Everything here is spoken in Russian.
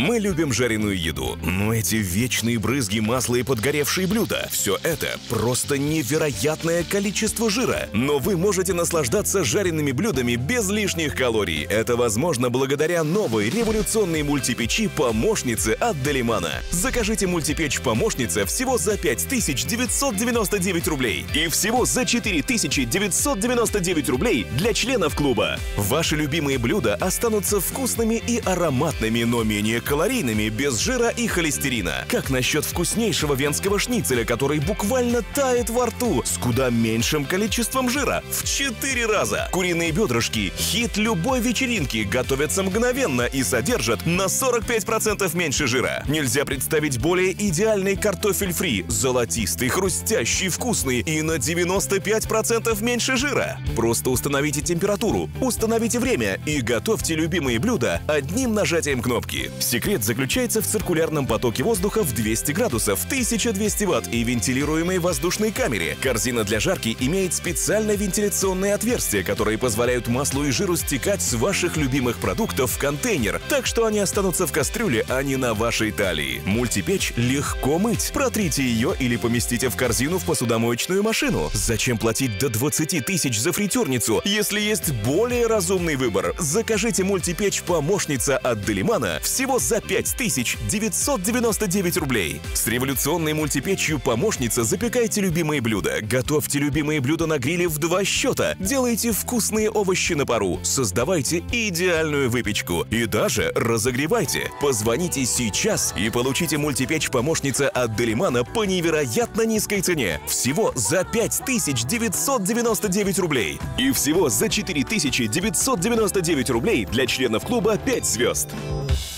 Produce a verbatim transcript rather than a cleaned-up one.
Мы любим жареную еду, но эти вечные брызги масла и подгоревшие блюда – все это просто невероятное количество жира. Но вы можете наслаждаться жареными блюдами без лишних калорий. Это возможно благодаря новой революционной мультипечи «Помощнице» от Делимана. Закажите мультипечь «Помощница» всего за пять тысяч девятьсот девяносто девять рублей и всего за четыре тысячи девятьсот девяносто девять рублей для членов клуба. Ваши любимые блюда останутся вкусными и ароматными, но менее калорийными, без жира и холестерина. Как насчет вкуснейшего венского шницеля, который буквально тает во рту, с куда меньшим количеством жира? В четыре раза! Куриные бедрышки – хит любой вечеринки, готовятся мгновенно и содержат на сорок пять процентов меньше жира. Нельзя представить более идеальный картофель фри – золотистый, хрустящий, вкусный и на девяносто пять процентов меньше жира. Просто установите температуру, установите время и готовьте любимые блюда одним нажатием кнопки. Секрет заключается в циркулярном потоке воздуха в двести градусов, тысяча двести ватт и вентилируемой воздушной камере. Корзина для жарки имеет специальное вентиляционные отверстия, которые позволяют маслу и жиру стекать с ваших любимых продуктов в контейнер, так что они останутся в кастрюле, а не на вашей талии. Мультипечь легко мыть. Протрите ее или поместите в корзину в посудомоечную машину. Зачем платить до двадцати тысяч за фритюрницу, если есть более разумный выбор? Закажите мультипечь «Помощница» от Делимана всего за пять тысяч девятьсот девяносто девять рублей. С революционной мультипечью «Помощница» запекайте любимые блюда, готовьте любимые блюда на гриле в два счета, делайте вкусные овощи на пару, создавайте идеальную выпечку и даже разогревайте. Позвоните сейчас и получите мультипечь «Помощница» от Делимана по невероятно низкой цене. Всего за пять тысяч девятьсот девяносто девять рублей. И всего за четыре тысячи девятьсот девяносто девять рублей для членов клуба пять звезд.